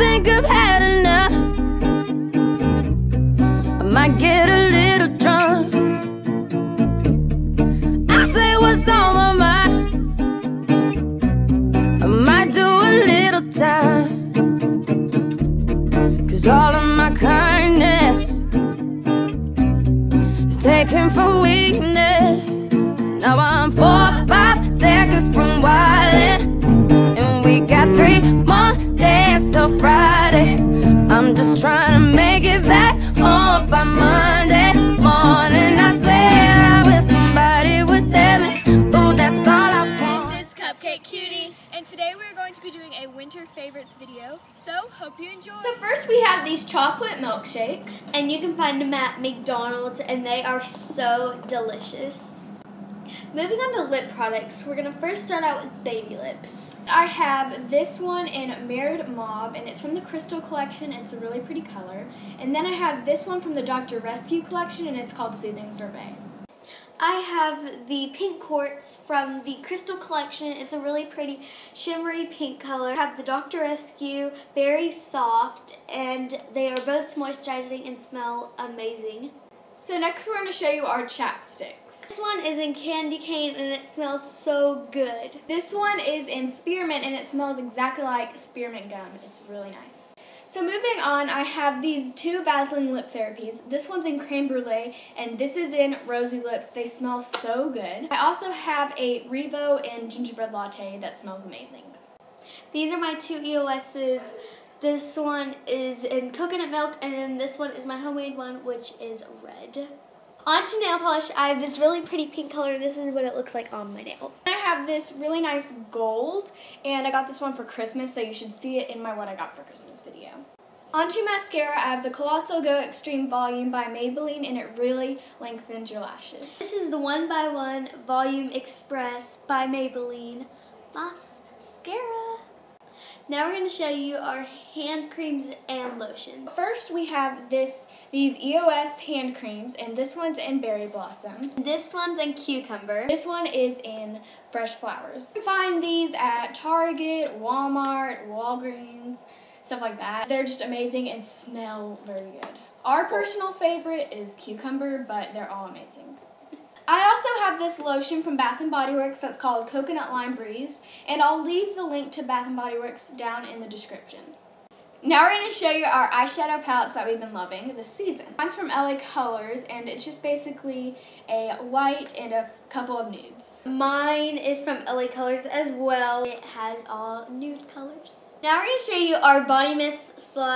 think I've had enough. I might get a little drunk. I say what's on my mind. I might do a little time. 'Cause all of my kindness is taken for weakness. Now I'm 4 or 5 seconds from wildin', and we got 3 more days till Friday. I'm just trying to make it back home by Monday morning. I swear I wish somebody would tell me, ooh, that's all I want. It's Cupcake Cutie, and today we're going to be doing a winter favorites video, so hope you enjoy. So first we have these chocolate milkshakes, and you can find them at McDonald's, and they are so delicious. Moving on to lip products, we're going to first start out with baby lips. I have this one in Mirrored Mauve, and it's from the Crystal Collection. It's a really pretty color. And then I have this one from the Dr. Rescue Collection, and it's called Soothing Sorbet. I have the pink quartz from the Crystal Collection. It's a really pretty shimmery pink color. I have the Dr. Rescue Berry Soft, and they are both moisturizing and smell amazing. So next we're going to show you our chapsticks. This one is in Candy Cane, and it smells so good. This one is in Spearmint, and it smells exactly like spearmint gum. It's really nice. So moving on, I have these 2 Vaseline lip therapies. This one's in Creme Brulee, and this is in Rosy Lips. They smell so good. I also have a Revo in Gingerbread Latte that smells amazing. These are my 2 EOS's. This one is in Coconut Milk, and then this one is my homemade one, which is red. On to nail polish, I have this really pretty pink color. This is what it looks like on my nails. I have this really nice gold, and I got this one for Christmas, so you should see it in my What I Got for Christmas video. On to mascara, I have the Colossal Go Extreme Volume by Maybelline, and it really lengthens your lashes. This is the 1x1 Volume Express by Maybelline mascara. Now we're going to show you our hand creams and lotion. First we have these EOS hand creams, and this one's in Berry Blossom. This one's in Cucumber. This one is in Fresh Flowers. You can find these at Target, Walmart, Walgreens, stuff like that. They're just amazing and smell very good. Our personal favorite is Cucumber, but they're all amazing. I also have this lotion from Bath & Body Works that's called Coconut Lime Breeze, and I'll leave the link to Bath & Body Works down in the description. Now we're going to show you our eyeshadow palettes that we've been loving this season. Mine's from LA Colors, and it's just basically a white and a couple of nudes. Mine is from LA Colors as well. It has all nude colors. Now we're going to show you our body mist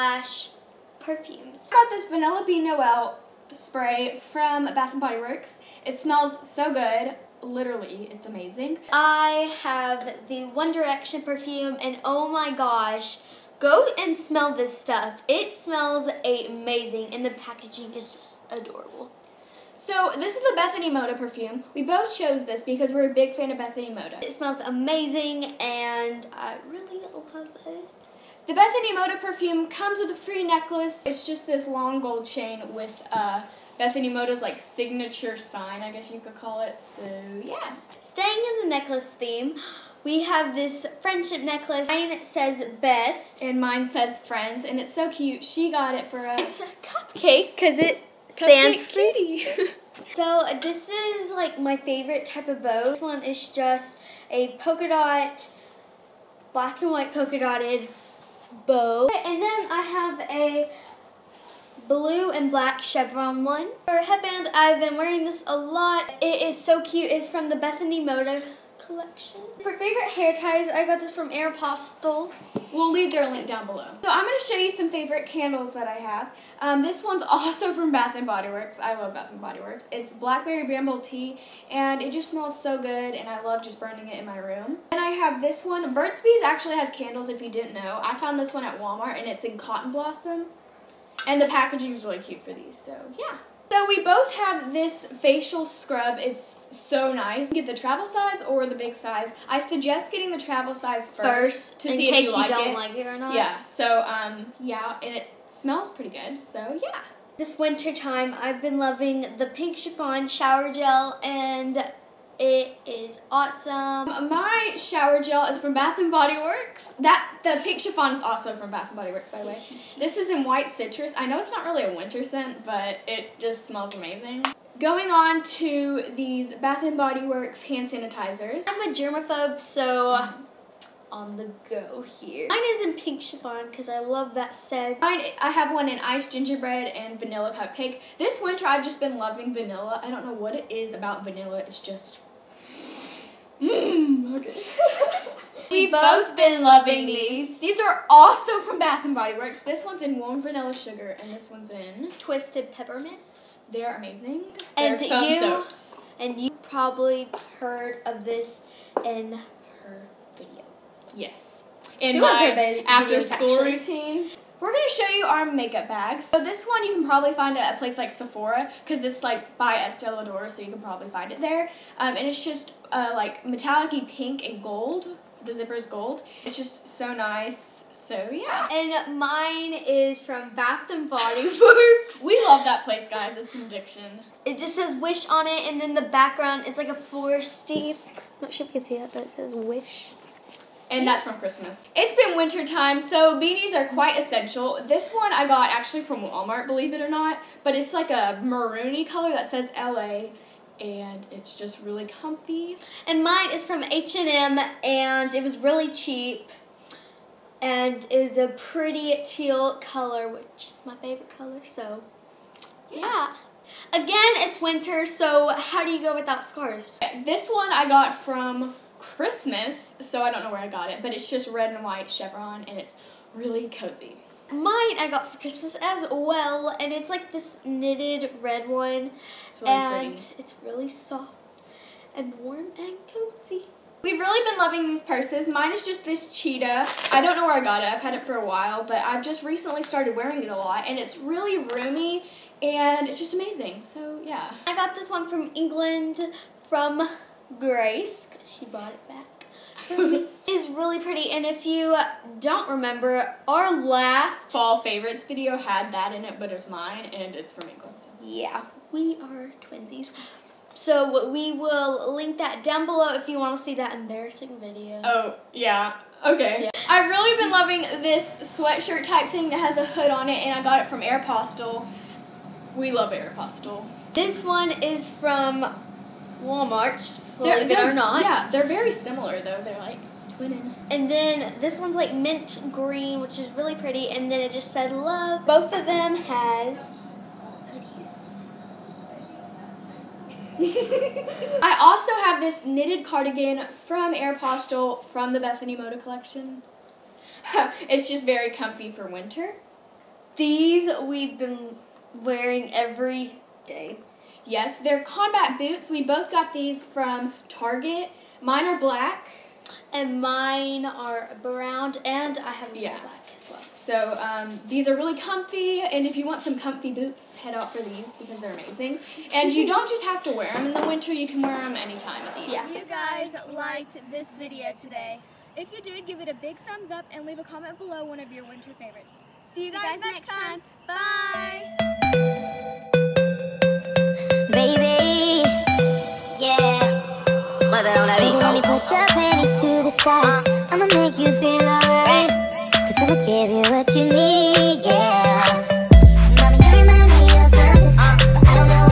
/ perfumes. I got this Vanilla Bean Noel spray from Bath & Body Works. It smells so good. Literally, it's amazing. I have the One Direction perfume, and oh my gosh, go and smell this stuff. It smells amazing, and the packaging is just adorable. So this is the Bethany Moda perfume. We both chose this because we're a big fan of Bethany Moda. It smells amazing, and I really love it. The Bethany Moda perfume comes with a free necklace. It's just this long gold chain with Bethany Moda's like signature sign, I guess you could call it. So yeah. Staying in the necklace theme, we have this friendship necklace. Mine says best. And mine says friends, and it's so cute. She got it for us. It's a cupcake because it stands for Cutie. So this is like my favorite type of bow. This one is just a polka dot, black and white polka dotted bow. And then I have a blue and black chevron one. For a headband, I've been wearing this a lot. It is so cute. It's from the Bethany Moda collection. For favorite hair ties, I got this from Aeropostale. We'll leave their link down below. So I'm going to show you some favorite candles that I have. This one's also from Bath & Body Works. I love Bath & Body Works. It's Blackberry Bramble Tea, and it just smells so good, and I love just burning it in my room. And I have this one. Burt's Bees actually has candles, if you didn't know. I found this one at Walmart, and it's in Cotton Blossom. And the packaging is really cute for these, so yeah. So we both have this facial scrub. It's so nice. You get the travel size or the big size. I suggest getting the travel size first to see if you like it. In case you don't like it or not. Yeah, so yeah, and it smells pretty good, so yeah. This winter time, I've been loving the pink chiffon shower gel and It is awesome. My shower gel is from Bath & Body Works. The pink chiffon is also from Bath & Body Works, by the way. This is in white citrus. I know it's not really a winter scent, but it just smells amazing. Going on to these Bath & Body Works hand sanitizers. I'm a germaphobe, so on the go here. Mine is in pink chiffon because I love that scent. I have one in iced gingerbread and vanilla cupcake. This winter I've just been loving vanilla. I don't know what it is about vanilla. It's just okay. We've both been loving these. These are also from Bath & Body Works. This one's in warm vanilla sugar and this one's in Twisted peppermint. They're amazing. And They're foam soaps. And you probably heard of this in her video. Yes. In Two my of her after videos, school actually. routine. We're going to show you our makeup bags. So this one you can probably find at a place like Sephora because it's like by Estee Lauder, so you can probably find it there. And it's just like metallic-y pink and gold. The zipper is gold. It's just so nice. So yeah. And mine is from Bath & Body Works. We love that place, guys. It's an addiction. It just says Wish on it, and in the background it's like a foresty. I'm not sure if you can see that, but it says Wish. And that's from Christmas. It's been winter time, so beanies are quite essential. This one I got actually from Walmart, believe it or not, but it's like a maroony color that says LA, and it's just really comfy. And mine is from H&M, and it was really cheap, and is a pretty teal color, which is my favorite color, so yeah. Again, it's winter, so how do you go without scarves? This one I got from Christmas, so I don't know where I got it, but it's just red and white chevron, and it's really cozy. Mine I got for Christmas as well, and it's like this knitted red one, It's really and pretty. it's really soft and warm and cozy. We've really been loving these purses. Mine is just this cheetah. I don't know where I got it. I've had it for a while, but I've just recently started wearing it a lot, and it's really roomy, and it's just amazing. So yeah. I got this one from England from Grace, because she brought it back. It is really pretty, and if you don't remember, our last Fall favorites video had that in it, but it's mine, and it's from England. So. yeah, we are twinsies. So we will link that down below if you want to see that embarrassing video. Oh, yeah. Okay. Yeah. I've really been loving this sweatshirt type thing that has a hood on it, and I got it from Aeropostale. We love Aeropostale. This one is from Walmart, believe it or not. Yeah, they're very similar, though. They're like twinning. And then this one's like mint green, which is really pretty, and then it just said love. Both of them has hoodies. I also have this knitted cardigan from Aeropostale from the Bethany Moda collection. It's just very comfy for winter. These we've been wearing every day. Yes, they're combat boots. We both got these from Target. Mine are black. And mine are brown, and I have black as well. So these are really comfy, and if you want some comfy boots, head out for these because they're amazing. And you don't just have to wear them in the winter, you can wear them any time of the year. Yeah. You guys liked this video today. If you did, give it a big thumbs up and leave a comment below one of your winter favorites. See you guys next time. Bye! Baby, yeah. When you put your panties to the side, I'ma make you feel alright. 'Cause I'ma give you what you need.